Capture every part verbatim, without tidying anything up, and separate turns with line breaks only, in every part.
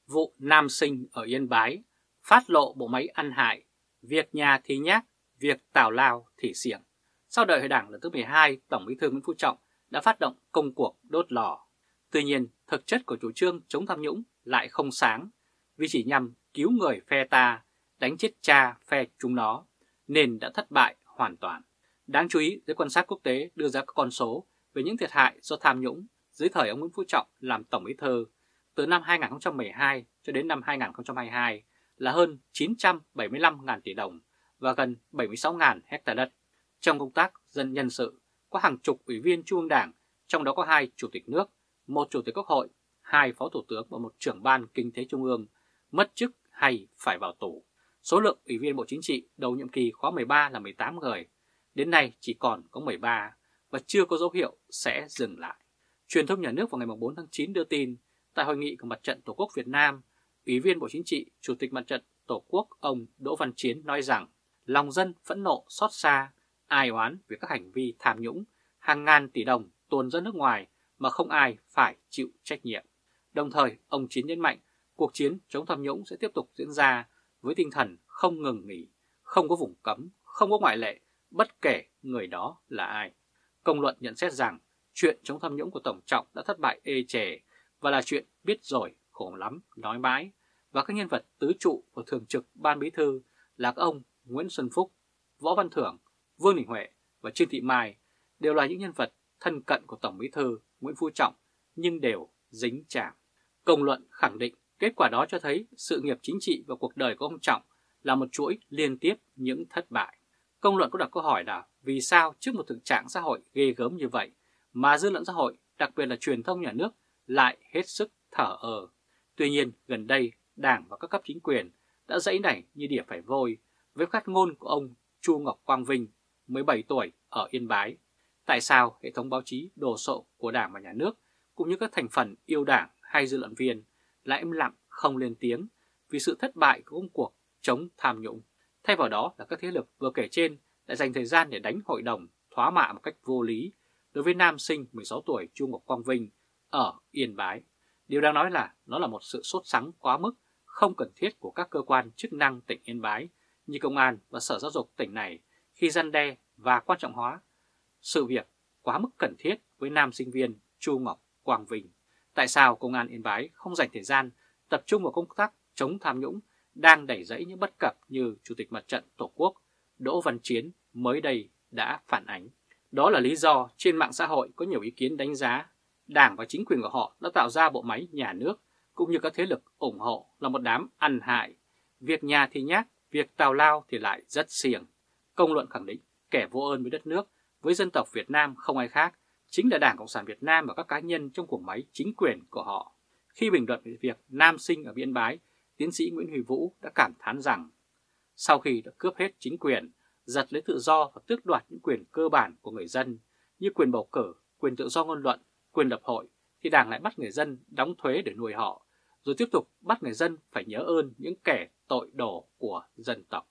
Vụ nam sinh ở Yên Bái phát lộ bộ máy ăn hại, việc nhà thì nhác, việc tào lao thì xiềng. Sau đại hội Đảng lần thứ mười hai, Tổng Bí thư Nguyễn Phú Trọng đã phát động công cuộc đốt lò. Tuy nhiên, thực chất của chủ trương chống tham nhũng lại không sáng, vì chỉ nhằm cứu người phe ta, đánh chết cha phe chúng nó, nên đã thất bại hoàn toàn. Đáng chú ý, giới quan sát quốc tế đưa ra các con số về những thiệt hại do tham nhũng dưới thời ông Nguyễn Phú Trọng làm Tổng Bí thư từ năm hai nghìn không trăm mười hai cho đến năm hai nghìn không trăm hai mươi hai là hơn chín trăm bảy mươi lăm nghìn tỷ đồng và gần bảy mươi sáu nghìn hectare đất. Trong công tác dân nhân sự, có hàng chục ủy viên Trung ương Đảng, trong đó có hai chủ tịch nước, một chủ tịch Quốc hội, hai phó thủ tướng và một trưởng ban kinh tế Trung ương mất chức hay phải vào tù. Số lượng ủy viên Bộ Chính trị đầu nhiệm kỳ khóa mười ba là mười tám người, đến nay chỉ còn có mười ba và chưa có dấu hiệu sẽ dừng lại. Truyền thông nhà nước vào ngày bốn tháng chín đưa tin, tại hội nghị của Mặt trận Tổ quốc Việt Nam, Ủy viên Bộ Chính trị, Chủ tịch Mặt trận Tổ quốc ông Đỗ Văn Chiến nói rằng lòng dân phẫn nộ xót xa, ai oán về các hành vi tham nhũng, hàng ngàn tỷ đồng tuồn ra nước ngoài mà không ai phải chịu trách nhiệm. Đồng thời, ông Chiến nhấn mạnh cuộc chiến chống tham nhũng sẽ tiếp tục diễn ra với tinh thần không ngừng nghỉ, không có vùng cấm, không có ngoại lệ, bất kể người đó là ai. Công luận nhận xét rằng chuyện chống tham nhũng của Tổng Trọng đã thất bại ê chề và là chuyện biết rồi, khổ lắm, nói mãi, và các nhân vật tứ trụ của thường trực Ban Bí thư là các ông Nguyễn Xuân Phúc, Võ Văn Thưởng, Vương Đình Huệ và Trương Thị Mai đều là những nhân vật thân cận của Tổng Bí thư Nguyễn Phú Trọng nhưng đều dính chạm. Công luận khẳng định kết quả đó cho thấy sự nghiệp chính trị và cuộc đời của ông Trọng là một chuỗi liên tiếp những thất bại. Công luận có đặt câu hỏi là vì sao trước một thực trạng xã hội ghê gớm như vậy mà dư luận xã hội, đặc biệt là truyền thông nhà nước, lại hết sức thở ơ. Tuy nhiên, gần đây, Đảng và các cấp chính quyền đã giãy nảy như đỉa phải vôi với phát ngôn của ông Chu Ngọc Quang Vinh, mười bảy tuổi, ở Yên Bái. Tại sao hệ thống báo chí đồ sộ của Đảng và Nhà nước cũng như các thành phần yêu Đảng hay dư luận viên lại im lặng không lên tiếng vì sự thất bại của công cuộc chống tham nhũng? Thay vào đó là các thế lực vừa kể trên lại dành thời gian để đánh hội đồng thóa mạ một cách vô lý đối với nam sinh mười sáu tuổi Chu Ngọc Quang Vinh ở Yên Bái. Điều đáng nói là nó là một sự sốt sắng quá mức, không cần thiết của các cơ quan chức năng tỉnh Yên Bái như Công an và Sở Giáo dục tỉnh này khi răn đe và quan trọng hóa sự việc quá mức cần thiết với nam sinh viên Chu Ngọc Quang Vinh. Tại sao Công an Yên Bái không dành thời gian tập trung vào công tác chống tham nhũng đang đẩy rẫy những bất cập như Chủ tịch Mặt trận Tổ quốc Đỗ Văn Chiến mới đây đã phản ánh? Đó là lý do trên mạng xã hội có nhiều ý kiến đánh giá Đảng và chính quyền của họ đã tạo ra bộ máy nhà nước cũng như các thế lực ủng hộ là một đám ăn hại. Việc nhà thì nhác, việc tào lao thì lại rất xiềng. Công luận khẳng định kẻ vô ơn với đất nước, với dân tộc Việt Nam không ai khác, chính là Đảng Cộng sản Việt Nam và các cá nhân trong cuộc máy chính quyền của họ. Khi bình luận về việc nam sinh ở Yên Bái, tiến sĩ Nguyễn Huy Vũ đã cảm thán rằng sau khi đã cướp hết chính quyền, giật lấy tự do và tước đoạt những quyền cơ bản của người dân như quyền bầu cử, quyền tự do ngôn luận, quyền lập hội, thì Đảng lại bắt người dân đóng thuế để nuôi họ, rồi tiếp tục bắt người dân phải nhớ ơn những kẻ tội đồ của dân tộc.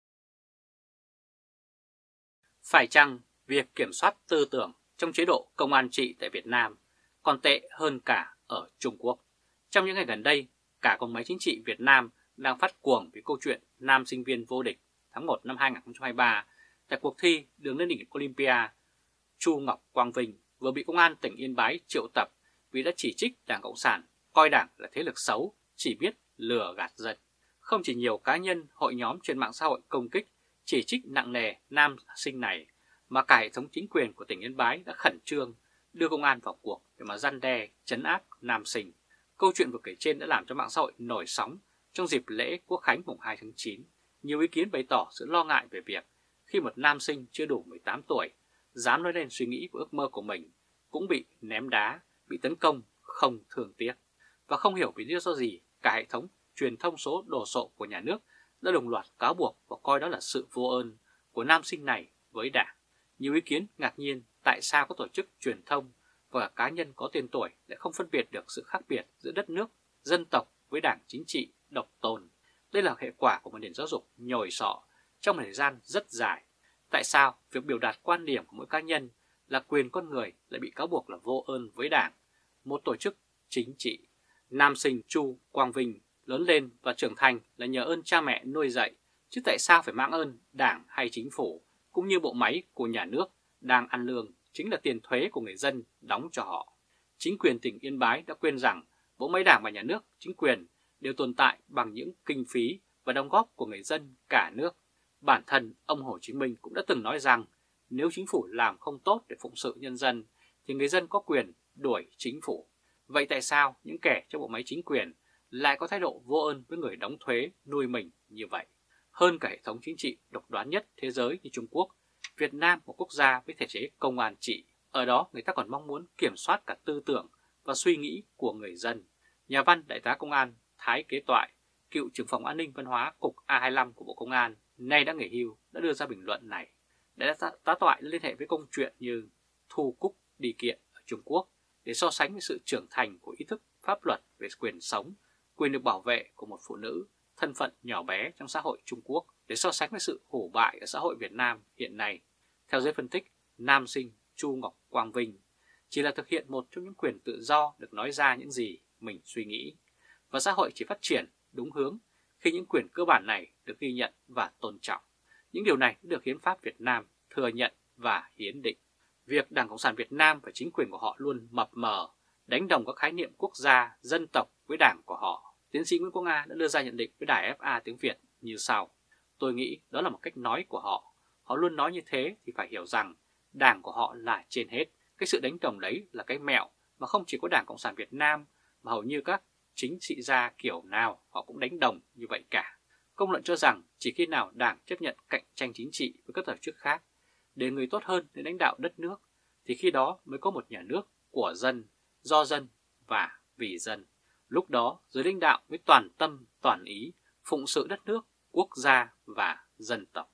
Phải chăng việc kiểm soát tư tưởng trong chế độ công an trị tại Việt Nam còn tệ hơn cả ở Trung Quốc? Trong những ngày gần đây, cả cỗ máy chính trị Việt Nam đang phát cuồng vì câu chuyện nam sinh viên vô địch tháng một năm hai nghìn không trăm hai mươi ba tại cuộc thi đường lên đỉnh Olympia. Chu Ngọc Quang Vinh vừa bị Công an tỉnh Yên Bái triệu tập vì đã chỉ trích Đảng Cộng sản, coi Đảng là thế lực xấu, chỉ biết lừa gạt dân. Không chỉ nhiều cá nhân, hội nhóm trên mạng xã hội công kích, chỉ trích nặng nề nam sinh này, mà cả hệ thống chính quyền của tỉnh Yên Bái đã khẩn trương đưa công an vào cuộc để mà răn đe, trấn áp nam sinh. Câu chuyện vừa kể trên đã làm cho mạng xã hội nổi sóng trong dịp lễ Quốc khánh mùng hai tháng chín. Nhiều ý kiến bày tỏ sự lo ngại về việc khi một nam sinh chưa đủ mười tám tuổi dám nói lên suy nghĩ và ước mơ của mình cũng bị ném đá, bị tấn công không thương tiếc. Và không hiểu vì lý do gì cả hệ thống truyền thông số đồ sộ của nhà nước đã đồng loạt cáo buộc và coi đó là sự vô ơn của nam sinh này với Đảng. Nhiều ý kiến ngạc nhiên tại sao các tổ chức truyền thông và cá nhân có tên tuổi lại không phân biệt được sự khác biệt giữa đất nước, dân tộc với Đảng chính trị độc tôn. Đây là hệ quả của một nền giáo dục nhồi sọ trong một thời gian rất dài. Tại sao việc biểu đạt quan điểm của mỗi cá nhân là quyền con người lại bị cáo buộc là vô ơn với Đảng, một tổ chức chính trị? Nam sinh Chu Quang Vinh lớn lên và trưởng thành là nhờ ơn cha mẹ nuôi dạy, chứ tại sao phải mang ơn Đảng hay chính phủ, cũng như bộ máy của nhà nước đang ăn lương chính là tiền thuế của người dân đóng cho họ. Chính quyền tỉnh Yên Bái đã quên rằng bộ máy Đảng và nhà nước, chính quyền đều tồn tại bằng những kinh phí và đóng góp của người dân cả nước. Bản thân ông Hồ Chí Minh cũng đã từng nói rằng nếu chính phủ làm không tốt để phụng sự nhân dân thì người dân có quyền đuổi chính phủ. Vậy tại sao những kẻ trong bộ máy chính quyền lại có thái độ vô ơn với người đóng thuế nuôi mình như vậy? Hơn cả hệ thống chính trị độc đoán nhất thế giới như Trung Quốc, Việt Nam, một quốc gia với thể chế công an trị, ở đó người ta còn mong muốn kiểm soát cả tư tưởng và suy nghĩ của người dân. Nhà văn Đại tá Công an Thái Kế Toại, cựu trưởng phòng an ninh văn hóa cục A hai mươi lăm của Bộ Công an, nay đã nghỉ hưu, đã đưa ra bình luận này. Đại tá Toại liên hệ với công chuyện như Thu Cúc đi kiện ở Trung Quốc để so sánh với sự trưởng thành của ý thức pháp luật về quyền sống, quyền được bảo vệ của một phụ nữ, thân phận nhỏ bé trong xã hội Trung Quốc để so sánh với sự hủ bại ở xã hội Việt Nam hiện nay. Theo giới phân tích, nam sinh Chu Ngọc Quang Vinh chỉ là thực hiện một trong những quyền tự do được nói ra những gì mình suy nghĩ, và xã hội chỉ phát triển đúng hướng khi những quyền cơ bản này được ghi nhận và tôn trọng. Những điều này được Hiến pháp Việt Nam thừa nhận và hiến định. Việc Đảng Cộng sản Việt Nam và chính quyền của họ luôn mập mờ, đánh đồng các khái niệm quốc gia, dân tộc với đảng của họ. Tiến sĩ Nguyễn Quốc Nga đã đưa ra nhận định với đài ép a tiếng Việt như sau. Tôi nghĩ đó là một cách nói của họ. Họ luôn nói như thế thì phải hiểu rằng đảng của họ là trên hết. Cái sự đánh đồng đấy là cái mẹo mà không chỉ có Đảng Cộng sản Việt Nam mà hầu như các chính trị gia kiểu nào họ cũng đánh đồng như vậy cả. Công luận cho rằng chỉ khi nào đảng chấp nhận cạnh tranh chính trị với các tổ chức khác để người tốt hơn để lãnh đạo đất nước thì khi đó mới có một nhà nước của dân, do dân và vì dân. Lúc đó giới lãnh đạo mới toàn tâm, toàn ý phụng sự đất nước, quốc gia và dân tộc.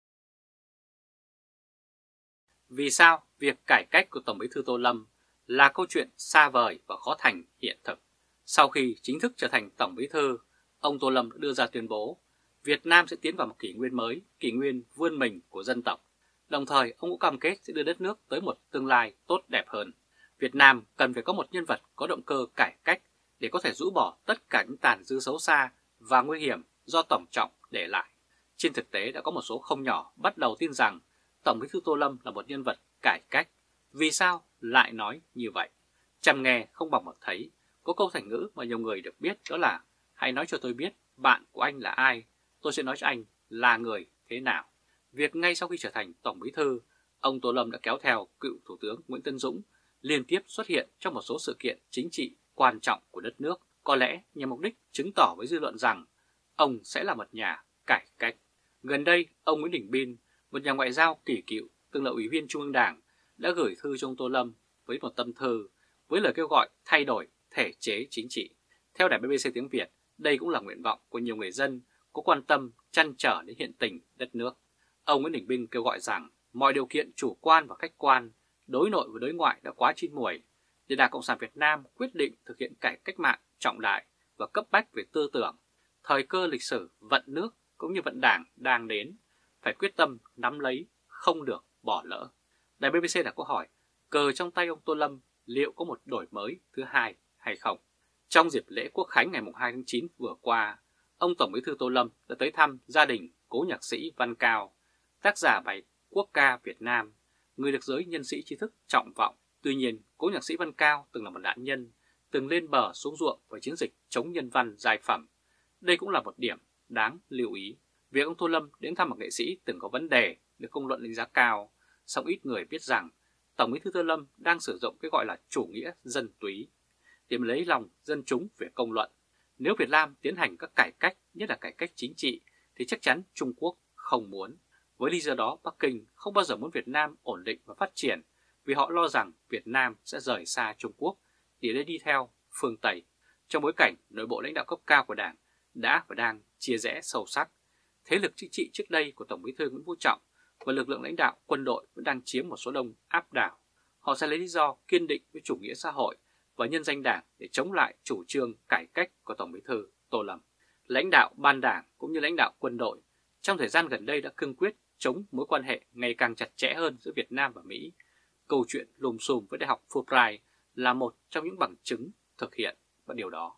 Vì sao việc cải cách của Tổng Bí thư Tô Lâm là câu chuyện xa vời và khó thành hiện thực? Sau khi chính thức trở thành Tổng Bí thư, ông Tô Lâm đã đưa ra tuyên bố Việt Nam sẽ tiến vào một kỷ nguyên mới, kỷ nguyên vươn mình của dân tộc. Đồng thời, ông cũng cam kết sẽ đưa đất nước tới một tương lai tốt đẹp hơn. Việt Nam cần phải có một nhân vật có động cơ cải cách để có thể rũ bỏ tất cả những tàn dư xấu xa và nguy hiểm do Tổng Trọng để lại. Trên thực tế đã có một số không nhỏ bắt đầu tin rằng Tổng Bí thư Tô Lâm là một nhân vật cải cách. Vì sao lại nói như vậy? Chăm nghe không bằng một thấy. Có câu thành ngữ mà nhiều người được biết đó là hãy nói cho tôi biết bạn của anh là ai, tôi sẽ nói cho anh là người thế nào. Việc ngay sau khi trở thành Tổng Bí thư, ông Tô Lâm đã kéo theo cựu Thủ tướng Nguyễn Tấn Dũng liên tiếp xuất hiện trong một số sự kiện chính trị quan trọng của đất nước, có lẽ nhằm mục đích chứng tỏ với dư luận rằng ông sẽ là một nhà cải cách. Gần đây, ông Nguyễn Đình Bin, một nhà ngoại giao kỳ cựu, từng là Ủy viên Trung ương Đảng, đã gửi thư cho ông Tô Lâm với một tâm thư với lời kêu gọi thay đổi thể chế chính trị. Theo đài bê bê xê tiếng Việt, đây cũng là nguyện vọng của nhiều người dân có quan tâm trăn trở đến hiện tình đất nước. Ông Nguyễn Đình Bin kêu gọi rằng mọi điều kiện chủ quan và khách quan, đối nội và đối ngoại đã quá chín muồi để Đảng Cộng sản Việt Nam quyết định thực hiện cải cách mạng trọng đại và cấp bách về tư tưởng. Thời cơ lịch sử vận nước cũng như vận đảng đang đến, phải quyết tâm nắm lấy, không được bỏ lỡ. Đài bê bê xê đặt câu hỏi, cờ trong tay ông Tô Lâm liệu có một đổi mới thứ hai hay không? Trong dịp lễ Quốc khánh ngày hai tháng chín vừa qua, ông Tổng Bí thư Tô Lâm đã tới thăm gia đình cố nhạc sĩ Văn Cao, tác giả bài Quốc ca Việt Nam, người được giới nhân sĩ trí thức trọng vọng. Tuy nhiên, cố nhạc sĩ Văn Cao từng là một nạn nhân, từng lên bờ xuống ruộng với chiến dịch chống nhân văn giai phẩm. Đây cũng là một điểm đáng lưu ý. Việc ông Tô Lâm đến thăm một nghệ sĩ từng có vấn đề được công luận đánh giá cao, song ít người biết rằng Tổng Bí thư Tô Lâm đang sử dụng cái gọi là chủ nghĩa dân túy để lấy lòng dân chúng về công luận. Nếu Việt Nam tiến hành các cải cách, nhất là cải cách chính trị, thì chắc chắn Trung Quốc không muốn. Với lý do đó, Bắc Kinh không bao giờ muốn Việt Nam ổn định và phát triển vì họ lo rằng Việt Nam sẽ rời xa Trung Quốc để đi theo phương Tây. Trong bối cảnh nội bộ lãnh đạo cấp cao của Đảng đã và đang chia rẽ sâu sắc, thế lực chính trị trước đây của Tổng Bí thư Nguyễn Phú Trọng và lực lượng lãnh đạo quân đội vẫn đang chiếm một số đông áp đảo. Họ sẽ lấy lý do kiên định với chủ nghĩa xã hội và nhân danh Đảng để chống lại chủ trương cải cách của Tổng Bí thư Tô Lâm. Lãnh đạo ban Đảng cũng như lãnh đạo quân đội trong thời gian gần đây đã cương quyết chống mối quan hệ ngày càng chặt chẽ hơn giữa Việt Nam và Mỹ. Câu chuyện lùm xùm với Đại học Fulbright là một trong những bằng chứng thực hiện và điều đó.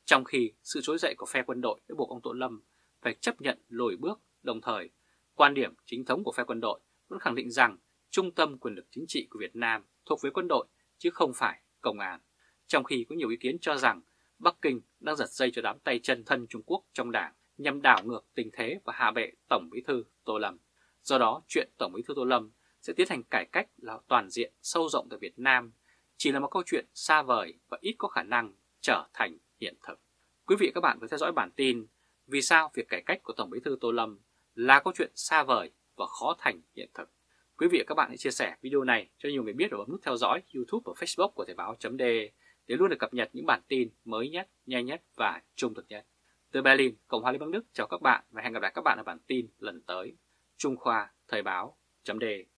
Trong khi sự trỗi dậy của phe quân đội đã buộc ông Tô Lâm phải chấp nhận lùi bước, đồng thời quan điểm chính thống của phe quân đội vẫn khẳng định rằng trung tâm quyền lực chính trị của Việt Nam thuộc về quân đội chứ không phải công an. Trong khi có nhiều ý kiến cho rằng Bắc Kinh đang giật dây cho đám tay chân thân Trung Quốc trong đảng nhằm đảo ngược tình thế và hạ bệ Tổng Bí thư Tô Lâm. Do đó, chuyện Tổng Bí thư Tô Lâm sẽ tiến hành cải cách là toàn diện sâu rộng tại Việt Nam chỉ là một câu chuyện xa vời và ít có khả năng trở thành hiện thực. Quý vị và các bạn vừa theo dõi bản tin Vì sao việc cải cách của Tổng Bí thư Tô Lâm là câu chuyện xa vời và khó thành hiện thực. Quý vị và các bạn hãy chia sẻ video này cho nhiều người biết và bấm nút theo dõi YouTube và Facebook của Thời báo.de để luôn được cập nhật những bản tin mới nhất, nhanh nhất và trung thực nhất. Từ Berlin, Cộng hòa Liên bang Đức chào các bạn và hẹn gặp lại các bạn ở bản tin lần tới. Trung Khoa Thời báo.de